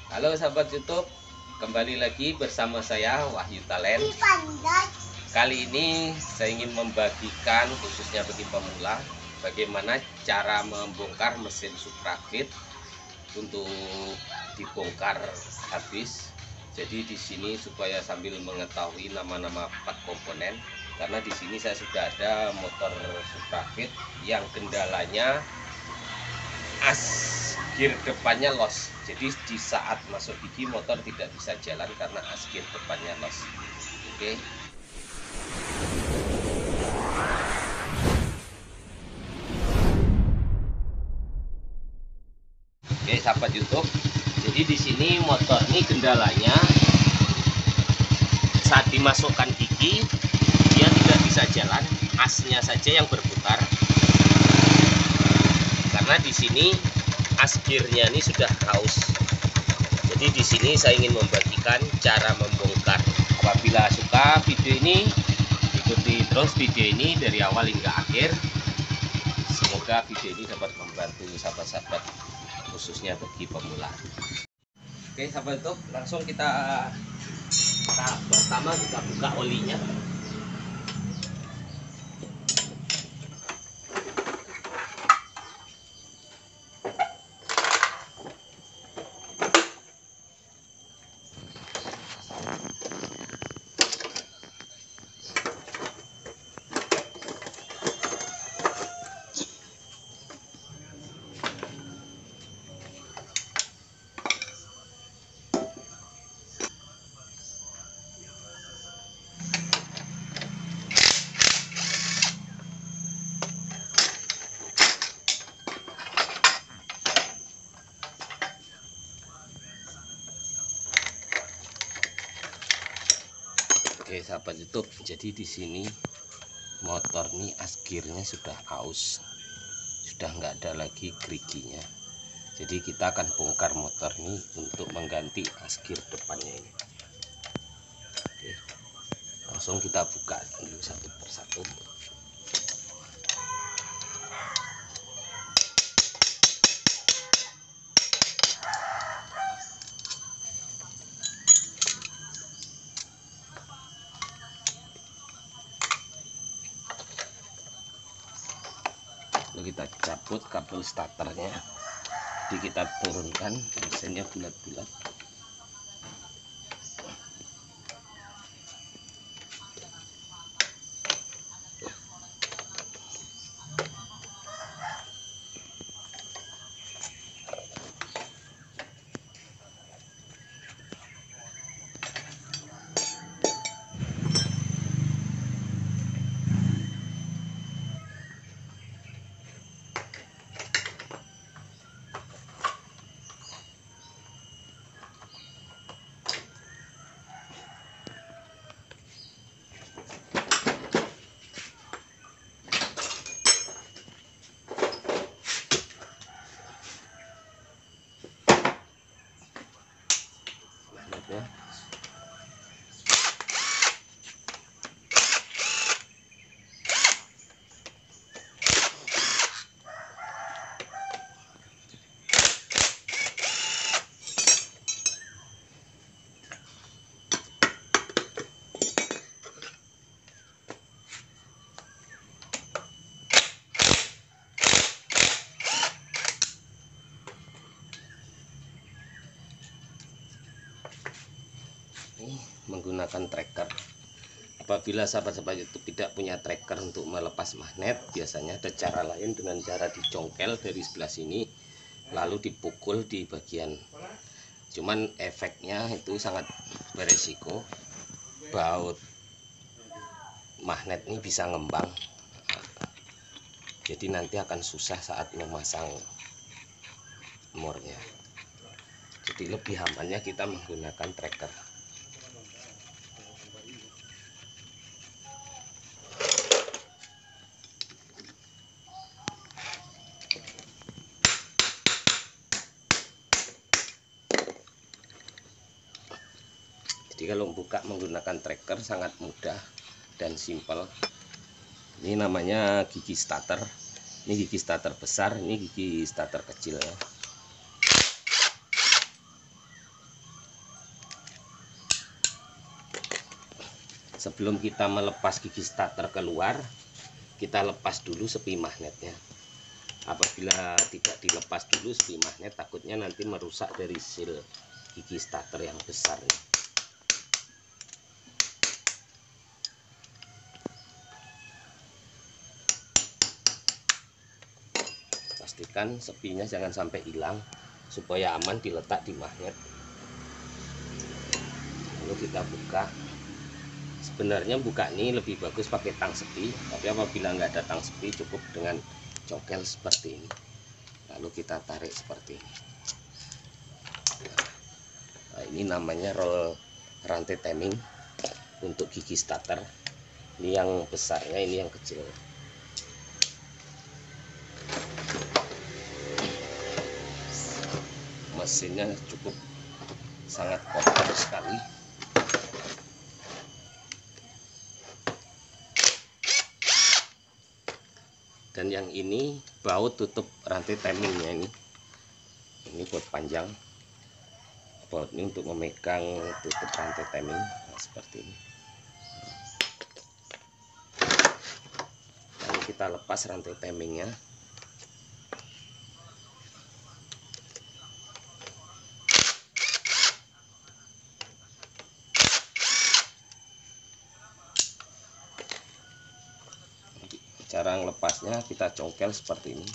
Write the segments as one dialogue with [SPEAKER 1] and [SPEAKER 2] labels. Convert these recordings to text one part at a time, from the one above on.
[SPEAKER 1] Halo sahabat YouTube, kembali lagi bersama saya Wahyu Talent. Kali ini saya ingin membagikan khususnya bagi pemula bagaimana cara membongkar mesin Suprafit untuk dibongkar habis. Jadi di sini supaya sambil mengetahui nama-nama part komponen, karena di sini saya sudah ada motor Suprafit yang kendalanya gear depannya los. Jadi di saat masuk gigi motor tidak bisa jalan karena gear depannya los. Oke. Oke, sahabat YouTube. Jadi di sini motor ini kendalanya saat dimasukkan gigi dia tidak bisa jalan, asnya saja yang berputar. Karena di sini gearnya ini sudah haus. Jadi di sini saya ingin membagikan cara membongkar. Apabila suka video ini, ikuti terus video ini dari awal hingga akhir. Semoga video ini dapat membantu sahabat-sahabat khususnya bagi pemula. Oke sahabat YouTube, langsung kita tahap pertama kita buka olinya. Oke sahabat YouTube, jadi di sini motor ini gearnya sudah aus, sudah nggak ada lagi geriginya. Jadi kita akan bongkar motor ini untuk mengganti gear depannya ini. Oke, langsung kita buka dulu satu persatu. Lalu kita cabut kabel starternya, jadi kita turunkan mesinnya bulat-bulat. Ya. Menggunakan tracker. Apabila sahabat-sahabat YouTube tidak punya tracker untuk melepas magnet, biasanya ada cara lain dengan cara dicongkel dari sebelah sini lalu dipukul di bagian. Cuman efeknya itu sangat beresiko, baut magnet ini bisa ngembang, jadi nanti akan susah saat memasang murnya. Jadi lebih amannya kita menggunakan tracker. Jadi kalau buka menggunakan tracker sangat mudah dan simpel. Ini namanya gigi starter. Ini gigi starter besar, ini gigi starter kecil ya. Sebelum kita melepas gigi starter keluar, kita lepas dulu sepi magnetnya. Apabila tidak dilepas dulu sepi magnet, takutnya nanti merusak dari seal gigi starter yang besar nih. Pastikan sepinya jangan sampai hilang supaya aman diletak di magnet. Lalu kita buka. Sebenarnya buka ini lebih bagus pakai tang sepi, tapi apabila nggak ada tang sepi cukup dengan congkel seperti ini. Lalu kita tarik seperti ini. Nah, ini namanya roll rantai timing untuk gigi starter. Ini yang besarnya, ini yang kecil. Mesinnya cukup sangat kotor sekali. Dan yang ini baut tutup rantai timingnya ini baut panjang. Baut ini untuk memegang tutup rantai timing, nah, seperti ini. Lalu kita lepas rantai timingnya. Cara melepasnya kita congkel seperti ini.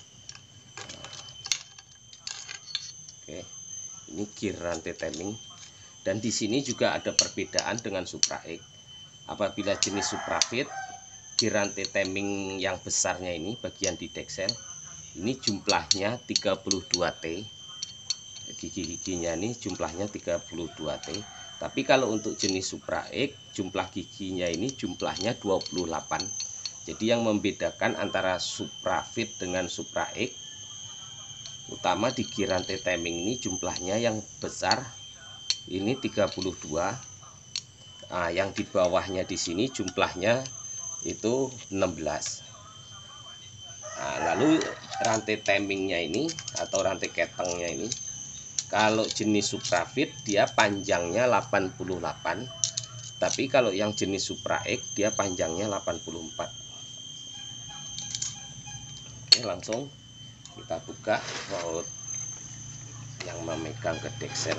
[SPEAKER 1] Oke, ini gear rantai timing. Dan di sini juga ada perbedaan dengan Supra X. Apabila jenis Supra Fit, gear rantai timing yang besarnya ini bagian di deksel ini jumlahnya 32T. Gigi-giginya ini jumlahnya 32T. Tapi kalau untuk jenis Supra X, jumlah giginya ini jumlahnya 28. Jadi yang membedakan antara Supra Fit dengan Supra X, utama di gear rantai timing ini jumlahnya yang besar ini 32. Nah, yang di bawahnya di sini jumlahnya itu 16. Nah, lalu rantai timingnya ini atau rantai ketengnya ini, kalau jenis Supra Fit dia panjangnya 88. Tapi kalau yang jenis Supra X dia panjangnya 84. Oke, langsung kita buka baut yang memegang ke deksel.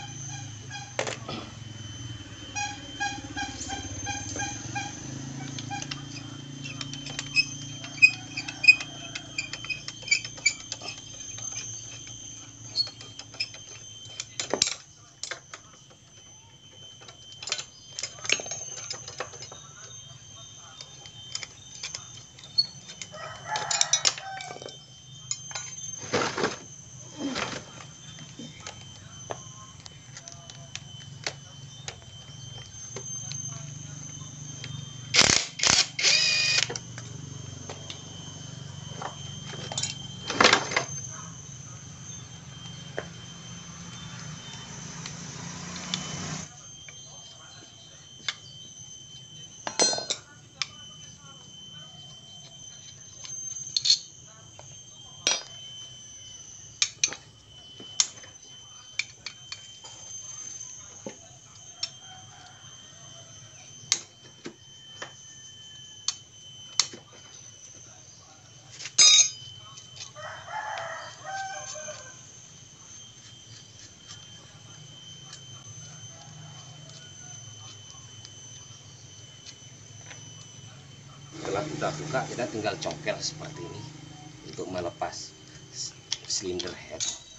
[SPEAKER 1] Setelah kita buka, kita tinggal congkel seperti ini untuk melepas silinder head.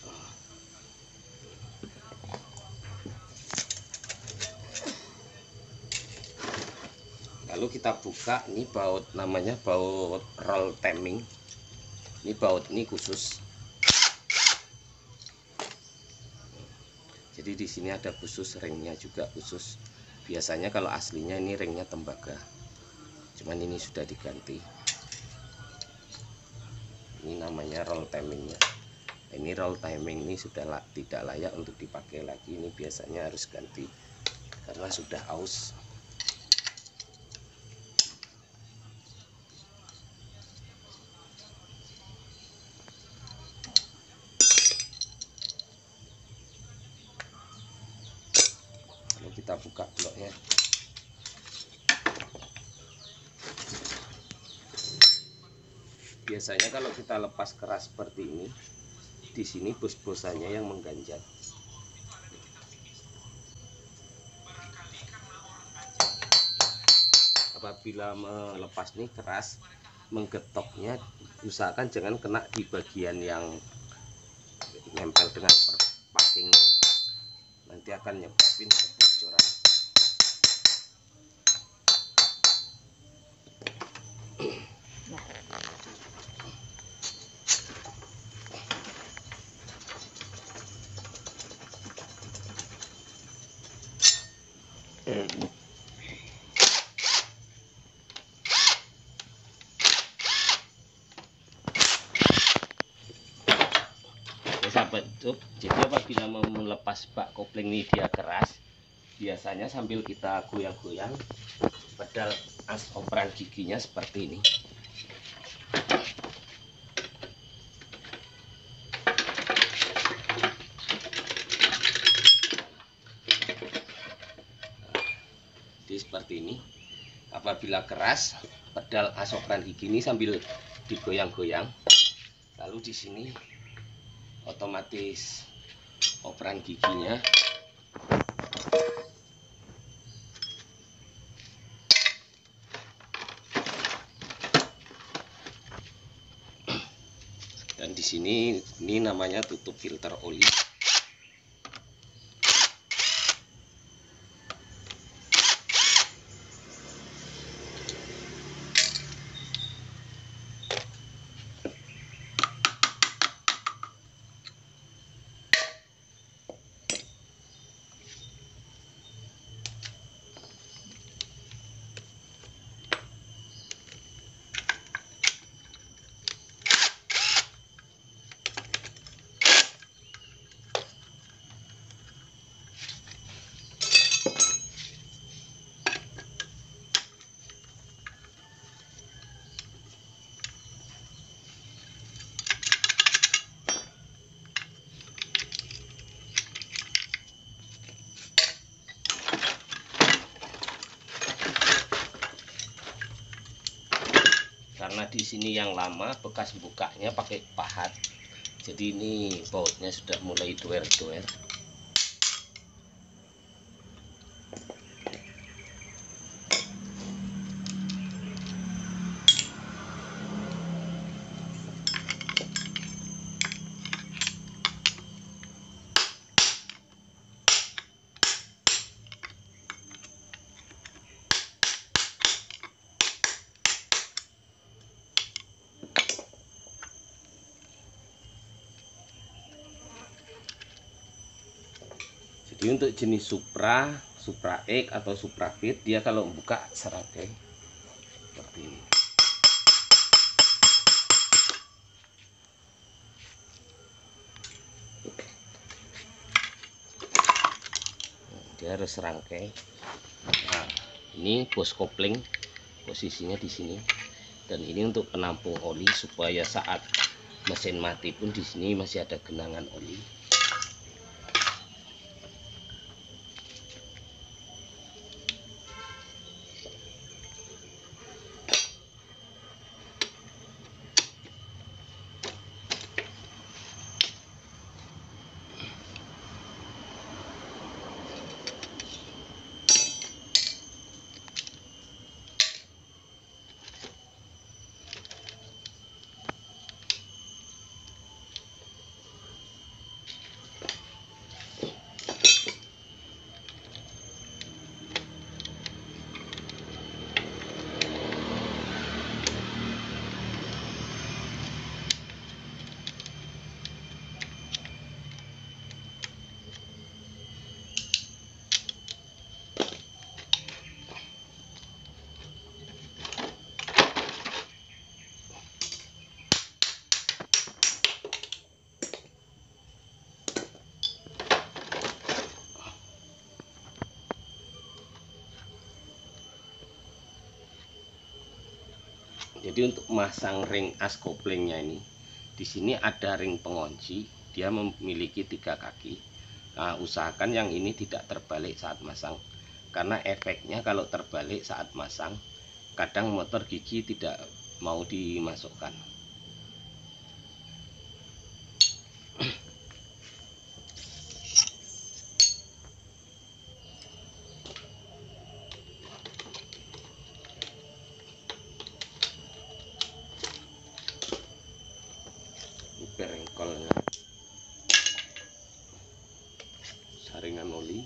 [SPEAKER 1] Lalu kita buka, ini baut namanya baut roll timing. Ini baut ini khusus. Jadi di sini ada khusus, ringnya juga khusus. Biasanya kalau aslinya ini ringnya tembaga. Cuman ini sudah diganti. Ini namanya roll timingnya. Ini roll timing ini sudah tidak layak untuk dipakai lagi. Ini biasanya harus ganti karena sudah aus. Lalu kita buka bloknya. Biasanya kalau kita lepas keras seperti ini, di sini bos-bosannya yang mengganjal. Apabila melepas nih keras, menggetoknya usahakan jangan kena di bagian yang nempel dengan pakingnya, nanti akan nyebabin kebocoran. Sahabat YouTube, jadi apabila mau melepas bak kopling ini dia keras, biasanya sambil kita goyang-goyang pedal as operan giginya seperti ini. Jadi seperti ini. Apabila keras, pedal as operan gigi ini sambil digoyang-goyang, lalu di sini otomatis operan giginya dan di sini ini namanya tutup filter oli. Karena di sini yang lama bekas bukanya pakai pahat, jadi ini bautnya sudah mulai doer-doer. Jadi untuk jenis Supra, Supra X atau Supra Fit, dia kalau buka serangkai seperti ini. Dia harus serangkai. Nah, ini bos kopling, posisinya di sini. Dan ini untuk penampung oli supaya saat mesin mati pun di sini masih ada genangan oli. Jadi untuk masang ring as koplingnya ini, di sini ada ring pengunci, dia memiliki 3 kaki. Nah, usahakan yang ini tidak terbalik saat masang, karena efeknya kalau terbalik saat masang, kadang motor gigi tidak mau dimasukkan. saringan oli.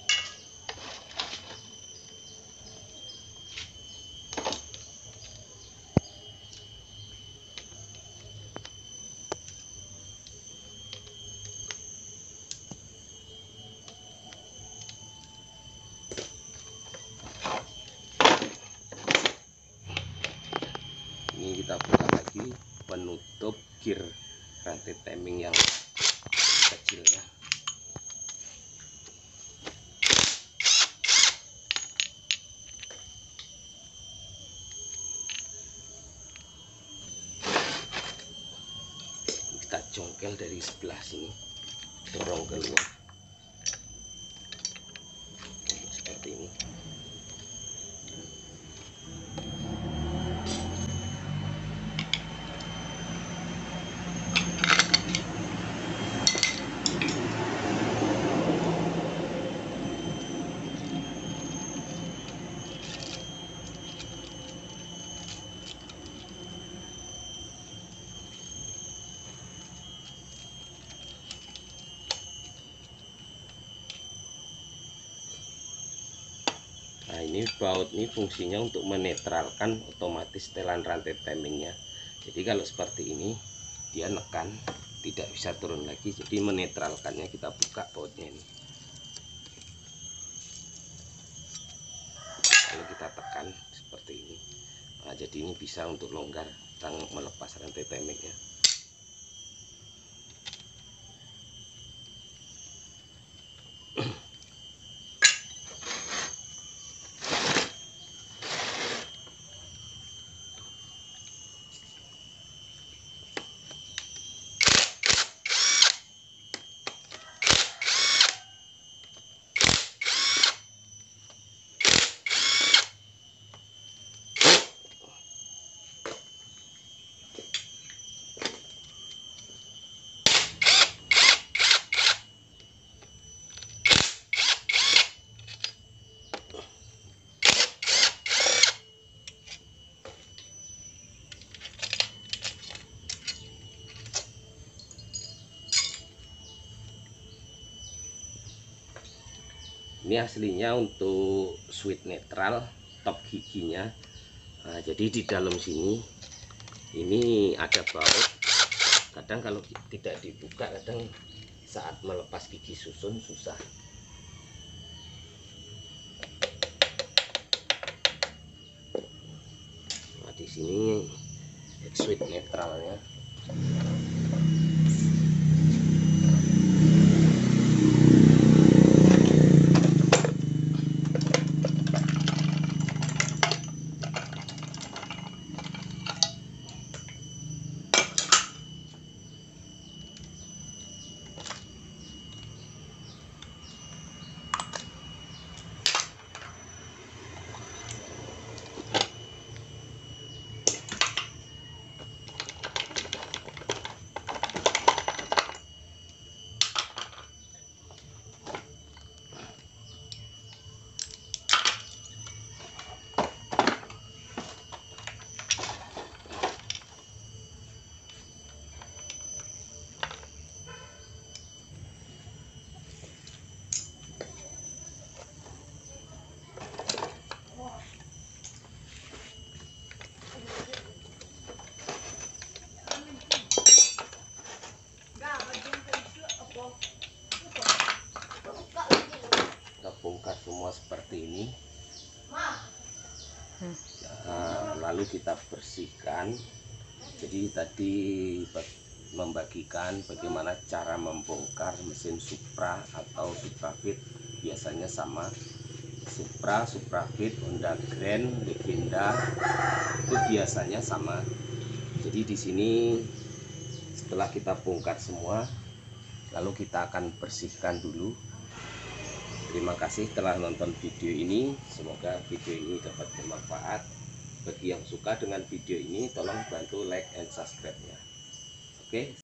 [SPEAKER 1] Ini kita buka lagi penutup gear rantai timing yang kecilnya. Kita congkel dari sebelah sini, dorong keluar seperti ini. Nah, ini baut ini fungsinya untuk menetralkan otomatis setelan rantai timingnya. Jadi kalau seperti ini dia nekan tidak bisa turun lagi, jadi menetralkannya kita buka bautnya ini. Kalau kita tekan seperti ini, nah, jadi ini bisa untuk longgar melepas rantai timingnya. Ini aslinya untuk switch netral top giginya. Nah, jadi di dalam sini ini ada baut. Kadang kalau tidak dibuka, kadang saat melepas gigi susun susah. Nah, di sini switch netralnya. Kita bongkar semua seperti ini. Nah, lalu kita bersihkan. Jadi tadi membagikan bagaimana cara membongkar mesin Supra atau Suprafit. Biasanya sama Supra, Suprafit, Honda Grand, Legenda itu biasanya sama. Jadi di sini setelah kita bongkar semua, lalu kita akan bersihkan dulu. Terima kasih telah nonton video ini. Semoga video ini dapat bermanfaat. Bagi yang suka dengan video ini, tolong bantu like and subscribe-nya. Oke.